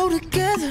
grow together,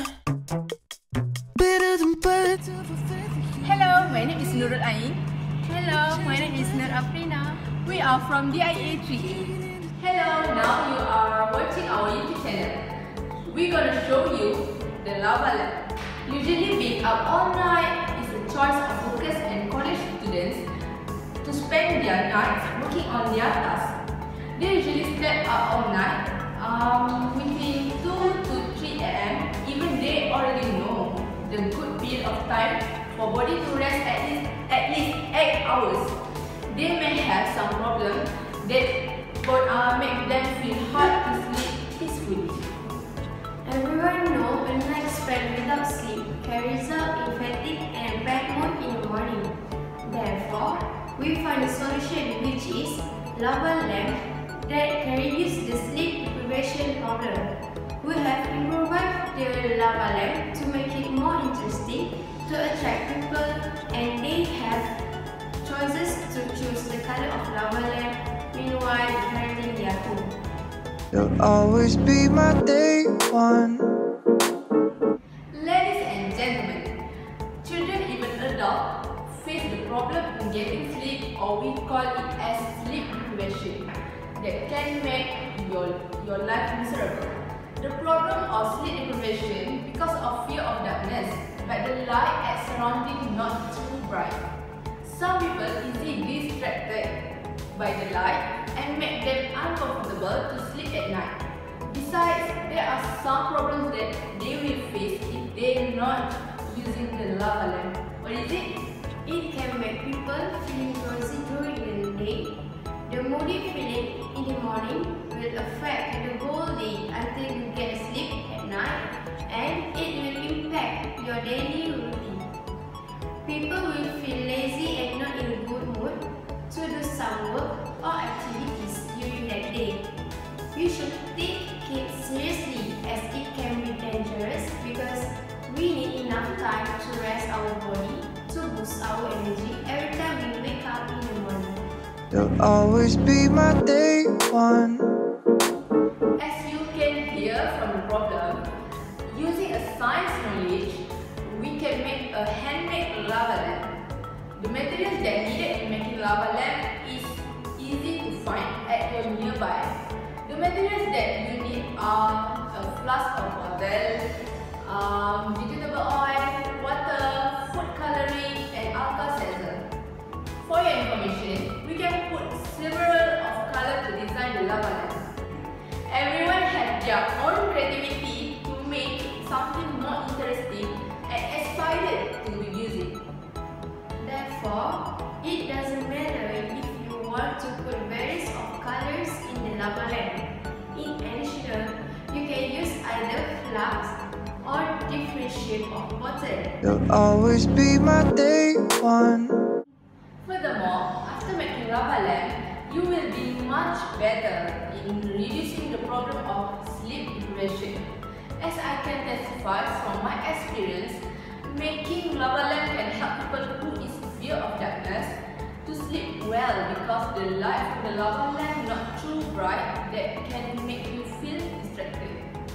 better than birds. Hello, my name is Nurul Ain. Hello, my name is Nur Afrina. We are from DIA 3A. Hello, now you are watching our YouTube channel. We're gonna show you the lava lamp. Usually being up all night is a choice of workers and college students to spend their nights working on their tasks. They usually stay up all night between 2 to 3 am. Even they already know the good period of time for body to rest at least 8 hours. They may have some problem that make them feel hard to sleep peacefully. Everyone knows a night spent without sleep can result in fatigue and a bad mood in the morning. Therefore, we find a solution which is lava lamp that can reduce the sleep deprivation problem. We have improvised the lava lamp to make it more interesting to attract people, and they have choices to choose the color of lava lamp meanwhile decorating their home. You'll always be my day one. Ladies and gentlemen, children even adults face the problem in getting sleep, or we call it as sleep deprivation, that can make your life miserable. The problem of sleep deprivation because of fear of darkness, but the light at surrounding not too bright. Some people easily distracted by the light and make them uncomfortable to sleep at night. Besides, there are some problems that they will face if they are not using the lava lamp. What is it? It can make people feel drowsy during the day. The moody feeling in the morning will affect the whole day until you get sleep at night, and it will impact your daily routine. People will feel lazy and not in a good mood to do some work or activities during that day. You should take it seriously, as it can be dangerous because we need enough time to rest our body to boost our energy every time we wake up in the morning. You'll always be my day one. As you can hear from the problem, using a science knowledge, we can make a handmade lava lamp. The materials that needed in making lava lamp is easy to find at your nearby. The materials that you need are a flask of water, vegetable oil, water, food coloring, and alka-seltzer. For your information, we can put several of colors to design the lava lamp. Everyone has their own creativity to make something more interesting and excited to use it. Therefore, it doesn't matter if you want to put various of colors in the lava lamp. In addition, you can use either flask or different shape of bottle. You'll always be my day one. Furthermore, after making lava lamp, you will be much better in reducing the problem of sleep deprivation. As I can testify from my experience, making lava lamp can help people who is fear of darkness to sleep well, because the light from the lava lamp not too bright that can make you feel distracted.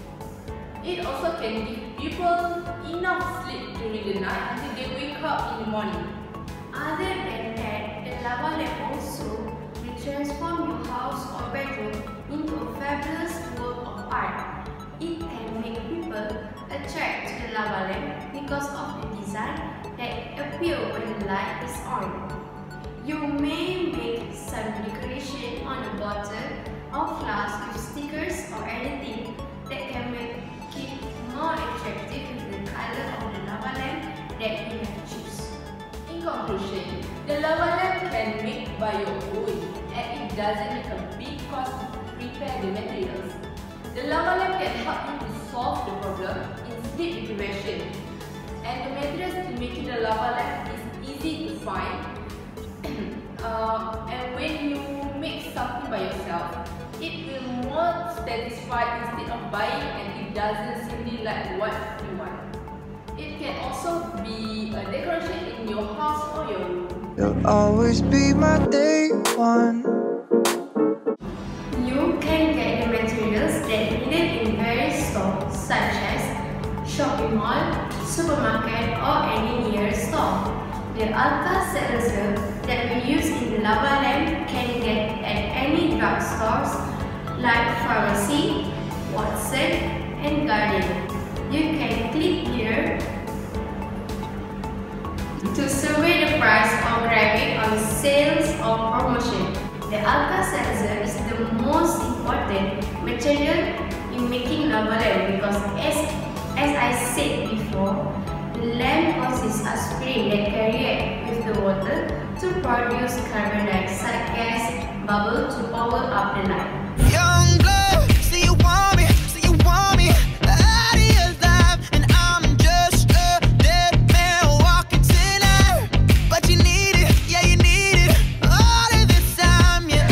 It also can give people enough sleep during the night until they wake up in the morning. Other than that, the lava lamp also will transform your house or bedroom into a fabulous work of art. It can make people attract to the lava lamp because of the design that appear when the light is on. You may make some decoration on a bottle or flask with stickers or anything that can make it more attractive with the color of the lava lamp that you have choose. In conclusion, the lava lamp can make by your own, and it doesn't make a big cost to prepare the materials. The lava lamp can help you to solve the problem in sleep deprivation, and the materials to make the lava lamp is easy to find. And when you make something by yourself, it will more satisfied instead of buying, and it doesn't seem like what you want. It can also be a decoration in your house or your room. You'll always be my day one. You can get the materials that needed in various stores such as shopping mall, supermarket or any nearest store. The alka-seltzer that we use in the lava lamp can get at any drugstores like pharmacy, Watson and Guardian. You can click here to survey the price or grab it on sales or promotion. The alka-seltzer is the most important material in making lava lamp because as I said before, the lamp causes a spring that reacts with the water to produce carbon dioxide gas bubble to power up the light. Young blood, see you want me, out of your life, and I'm just a dead man walking tonight. But you need it, yeah you need it, all of this time, yeah.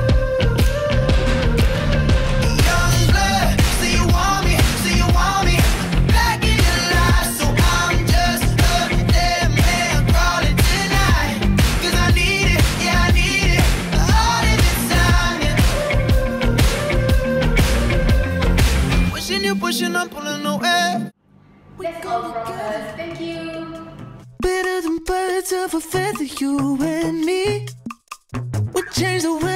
Young blood, see you want me, back in your life. So I'm just a dead man crawling tonight. 'Cause I need it, yeah I need it, all of this time, yeah. Pushing, I'm pulling away. That's all from us. Thank you. Better than birds of a feather, you and me. We change the way